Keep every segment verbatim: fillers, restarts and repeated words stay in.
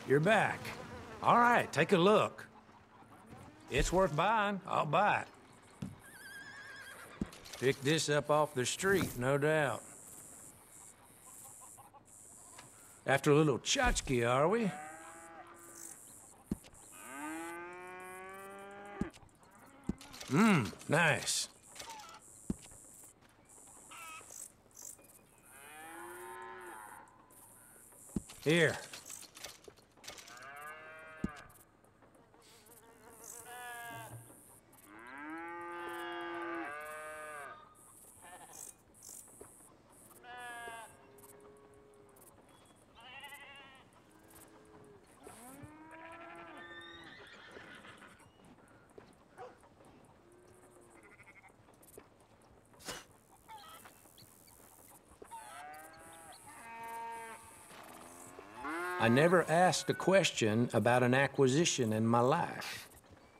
You're back. All right, take a look. It's worth buying. I'll buy it. Pick this up off the street, no doubt. After a little tchotchke, are we? Mmm, nice. Here. I never asked a question about an acquisition in my life.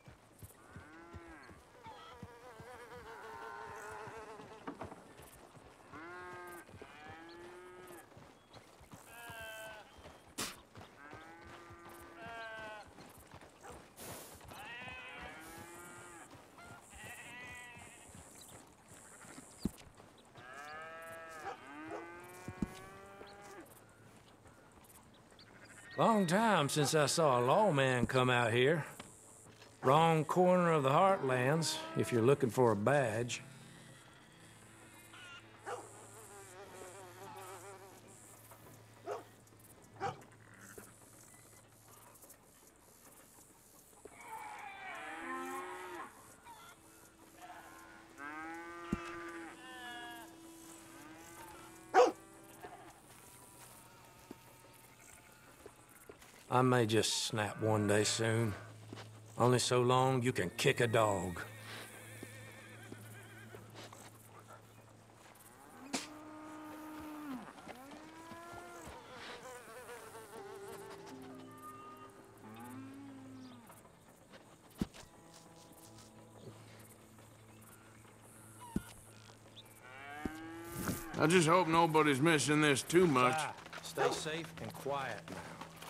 Long time since I saw a lawman come out here. Wrong corner of the Heartlands, if you're looking for a badge. I may just snap one day soon. Only so long you can kick a dog. I just hope nobody's missing this too much. Ah, stay safe and quiet now.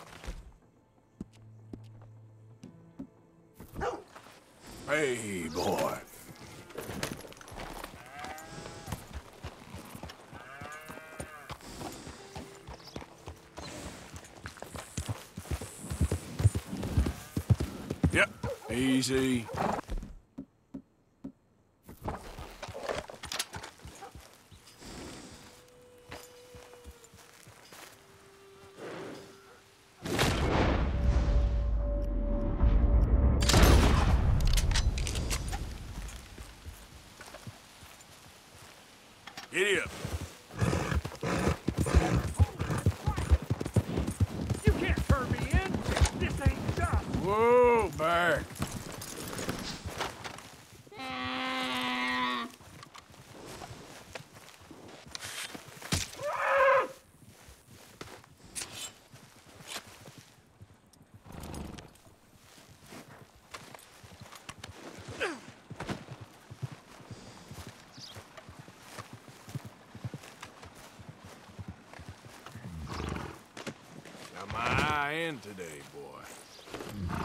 Hey, boy. Yep, easy. Giddy up. You can't turn me in! This ain't done! Whoa, back. Got my eye in today, boy.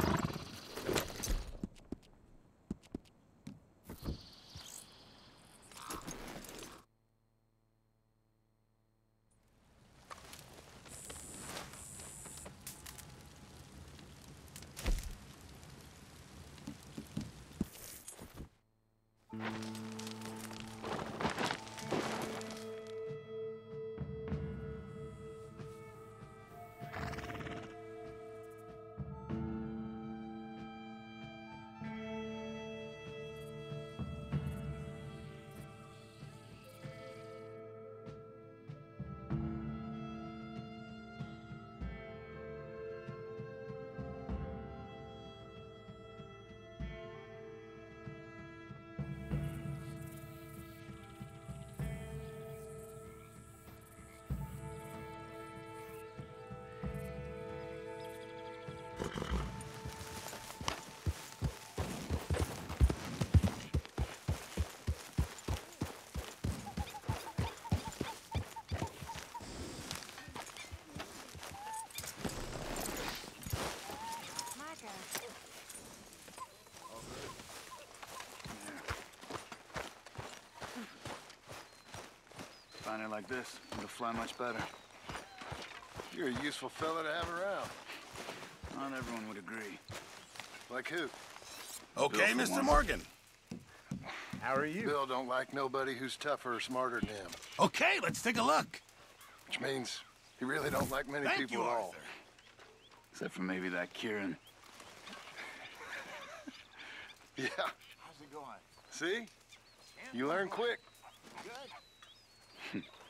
liner like this, it'll fly much better. You're a useful fella to have around. Not everyone would agree. Like who? Okay, Bill, for Mister one. Morgan. How are you? Bill don't like nobody who's tougher or smarter than him. Okay, let's take a look. Which means he really don't like many Thank people you, at all. Arthur. Except for maybe that Kieran. Yeah, How's it going? see? You learn quick. Good.